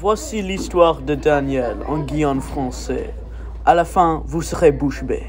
Voici l'histoire de Daniel en Guyane français. À la fin, vous serez bouche bée.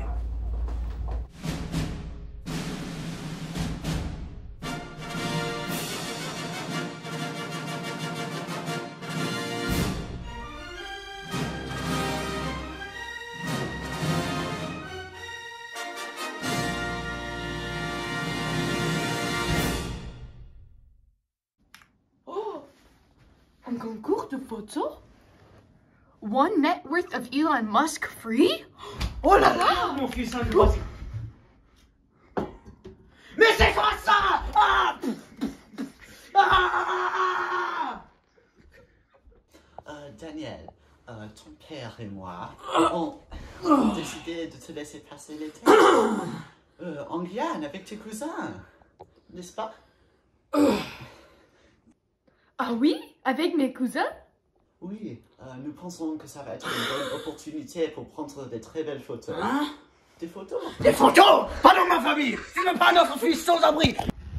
Un concours de photos? One net worth of Elon Musk free? Oh là là, mon fils angoissé. Mais c'est quoi ça? Daniel, ton père et moi ont décidé de te laisser passer l'été en Guyane avec tes cousins, n'est-ce pas? Ah oui? Avec mes cousins? Oui, nous pensons que ça va être une bonne opportunité pour prendre de très belles photos. Hein? Des photos? Des photos? Pas dans ma famille! Tu n'es pas notre fils sans abri!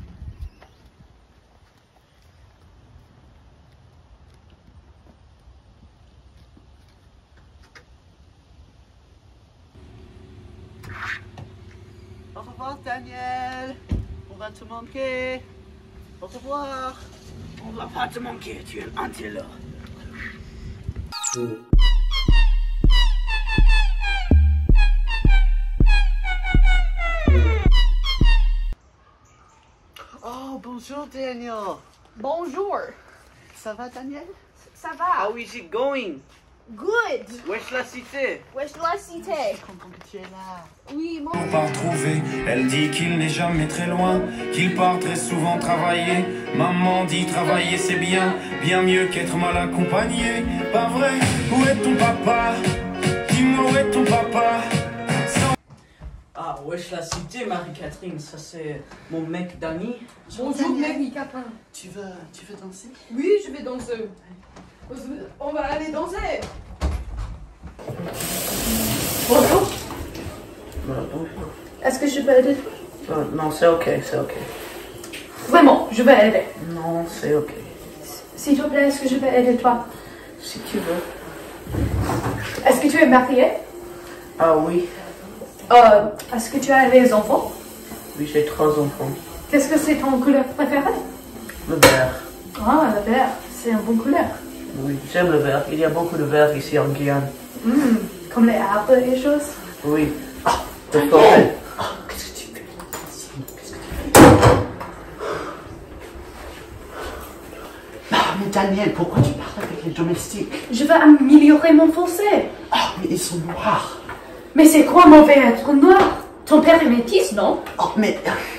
Au revoir Daniel, on va te manquer. Au revoir. On va pas te manquer, tu es un anti-là. Oh, bonjour Daniel. Bonjour. Ça va Daniel? Ça va? How is it going? Good. Wesh la cité. Wesh la cité. Content que tu es là. Oui, moi. Pour pas retrouver, elle dit qu'il n'est jamais très loin, qu'il part très souvent travailler. Maman dit travailler c'est bien, bien mieux qu'être mal accompagné. Pas vrai? Où est ton papa? Dis-moi où est ton papa? Ah, wesh la cité, Marie-Catherine, ça c'est mon mec Danny. Bonjour, Mary Capin. Tu veux danser? Oui, je vais danser. On va aller danser. Bonjour. Bonjour. Est-ce que je peux aider? Non, c'est ok, c'est ok. Vraiment, je vais aider. Non, c'est ok. S'il te plaît, est-ce que je peux aider toi? Si tu veux. Est-ce que tu es marié? Ah oui. Est-ce que tu as des enfants? Oui, j'ai 3 enfants. Qu'est-ce que c'est ton couleur préférée? Le vert. Ah, le vert, c'est une bonne couleur. Oui, j'aime le vert. Il y a beaucoup de vert ici en Guyane. Comme les arbres et choses. Oui. Le forêt. Qu'est-ce que tu fais? Mais Daniel, pourquoi tu parles avec les domestiques? Je veux améliorer mon français. Mais ils sont noirs. Mais c'est quoi mauvais être noir? Ton père est métis, non? Mais...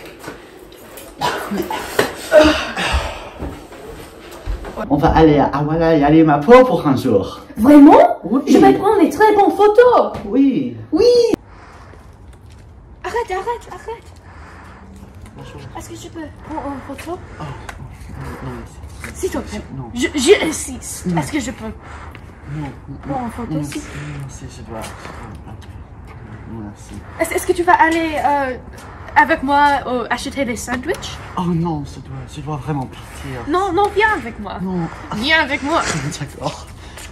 On va aller à Awala et aller ma peau pour un jour. Vraiment? Oui. Je vais prendre des très bonnes photos. Oui. Oui. Arrête. Bonjour. Est-ce que je peux prendre une photo? Non, S'il te plaît. non. Je insiste. Est-ce que je peux Non, prendre une photo aussi? Merci, je dois... Merci. Est-ce que tu vas aller avec moi acheter des sandwichs? Oh non, je dois vraiment partir. Non, viens avec moi. Non. Viens avec moi. D'accord.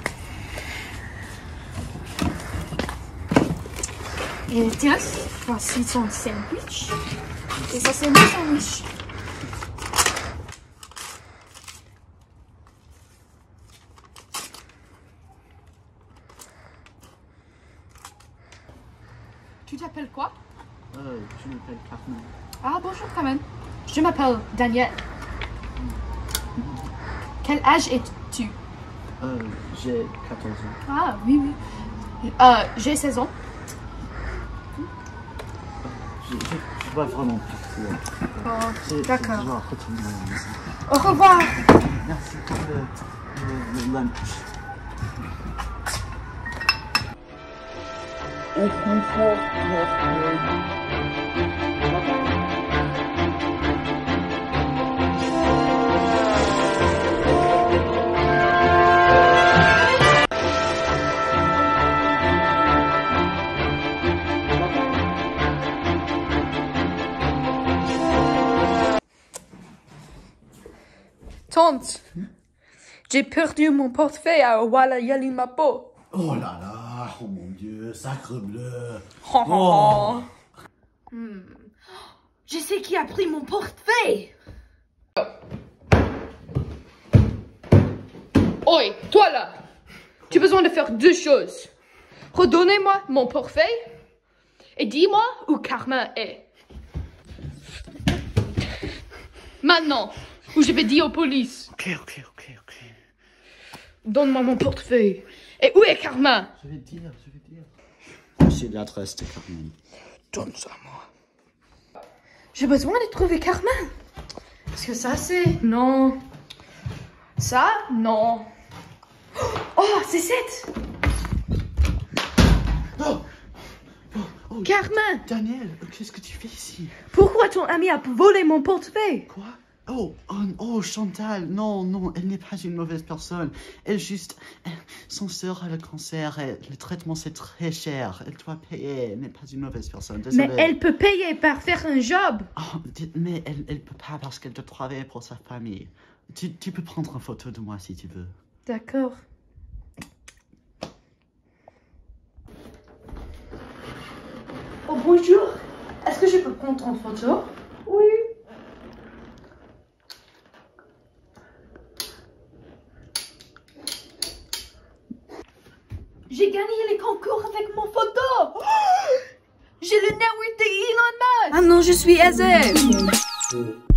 Et tiens, voici ton sandwich. Et ça, c'est mon sandwich. Tu t'appelles quoi? Je m'appelle Carmen. Ah, bonjour Carmen. Je m'appelle Daniel. Quel âge es-tu? J'ai 14 ans. Ah, oui. J'ai 16 ans. Je dois vraiment partir. Oh, d'accord. Je dois retourner à la maison. Au revoir. Merci pour le lunch. Tante, J'ai perdu mon portefeuille à Walla Yalimapo. Oh là là, oh mon Dieu, sacre bleu. Oh. Je sais qui a pris mon portefeuille. Oi, toi là. Tu as besoin de faire deux choses. Redonnez-moi mon portefeuille et dis-moi où Carmen est. Maintenant, ou je vais dire aux polices. Ok. Donne-moi mon portefeuille. Et où est Carmen? Je vais dire. Voici l'adresse de Carmen. Donne ça à moi. J'ai besoin de trouver Carmen. Parce que ça, c'est... Non. Ça, non. Oh, c'est cette. Oh, Carmen, Daniel, qu'est-ce que tu fais ici? pourquoi ton ami a volé mon portefeuille? Quoi? Oh, Chantal, non, elle n'est pas une mauvaise personne. Son sœur a le cancer et le traitement c'est très cher. Elle doit payer, elle n'est pas une mauvaise personne. Désolée. Mais elle peut payer par faire un job. Oh, mais elle peut pas parce qu'elle doit travailler pour sa famille. Tu peux prendre une photo de moi si tu veux. D'accord. Oh, bonjour. Est-ce que je peux prendre en photo? Oui. J'ai gagné les concours avec mon photo. J'ai le net worth de Elon Musk. Ah non, je suis aisée.